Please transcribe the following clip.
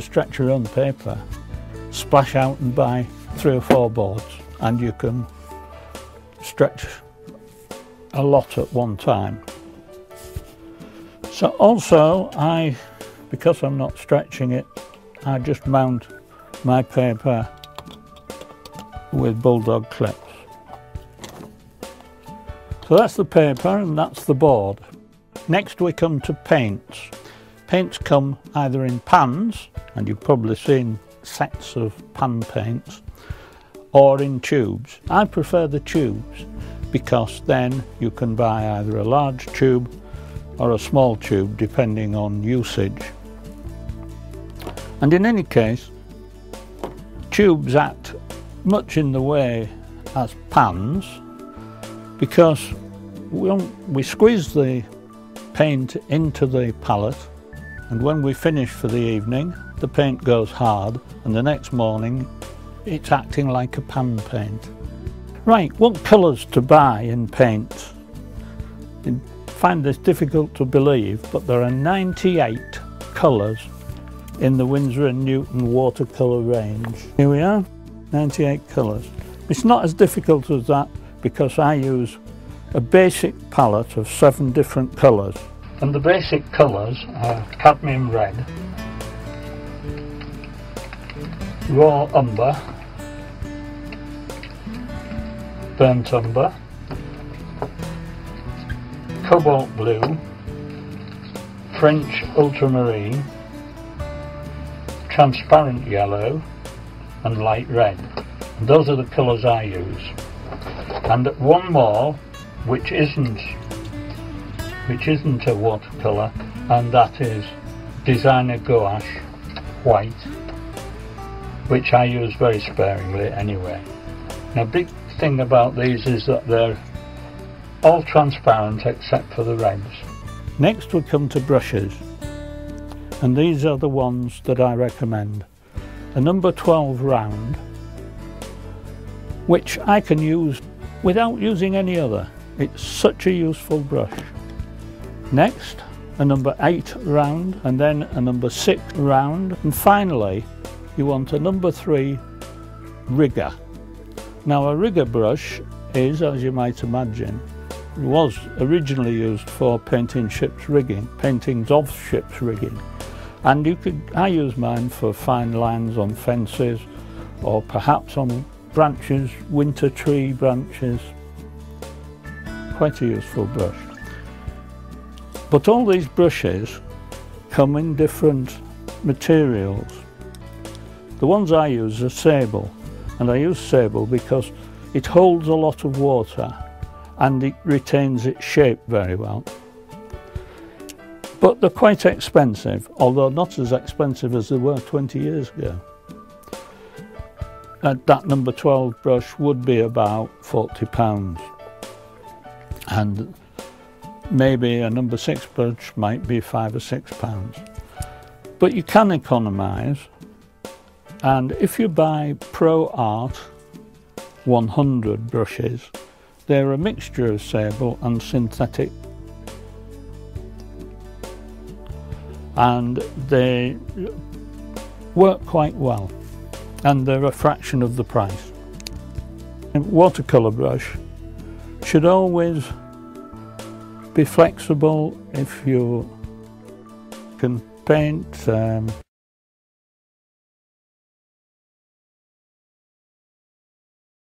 stretch your own paper, splash out and buy 3 or 4 boards, and you can stretch a lot at one time. So also, because I'm not stretching it, I just mount my paper with bulldog clips. So that's the paper and that's the board. Next we come to paints. Paints come either in pans, and you've probably seen sets of pan paints, or in tubes. I prefer the tubes because then you can buy either a large tube or a small tube depending on usage. And in any case, tubes act much in the way as pans because we squeeze the paint into the palette, and when we finish for the evening the paint goes hard, and the next morning it's acting like a pan paint. Right, what colours to buy in paint? I find this difficult to believe, but there are 98 colours in the Winsor & Newton watercolour range. Here we are, 98 colours. It's not as difficult as that because I use a basic palette of 7 different colours. And the basic colours are cadmium red, raw umber, burnt umber, cobalt blue, French ultramarine, transparent yellow and light red. And those are the colours I use. And one more which isn't a watercolour, and that is designer gouache white, which I use very sparingly anyway. Now, big thing about these is that they're all transparent except for the reds. Next we come to brushes, and these are the ones that I recommend. A number 12 round, which I can use without using any other. It's such a useful brush. Next, a number 8 round, and then a number 6 round, and finally you want a number 3 rigger. Now, a rigger brush is, as you might imagine, was originally used for painting ship's rigging, paintings of ship's rigging, and I use mine for fine lines on fences or perhaps on branches, winter tree branches. Quite a useful brush. But all these brushes come in different materials. The ones I use are sable, and I use sable because it holds a lot of water and it retains its shape very well. But they're quite expensive, although not as expensive as they were 20 years ago. That number 12 brush would be about £40, and maybe a number 6 brush might be £5 or £6. But you can economise, and if you buy Pro Art 100 brushes, they're a mixture of sable and synthetic, and they work quite well, and they're a fraction of the price. A watercolour brush should always be flexible if you can paint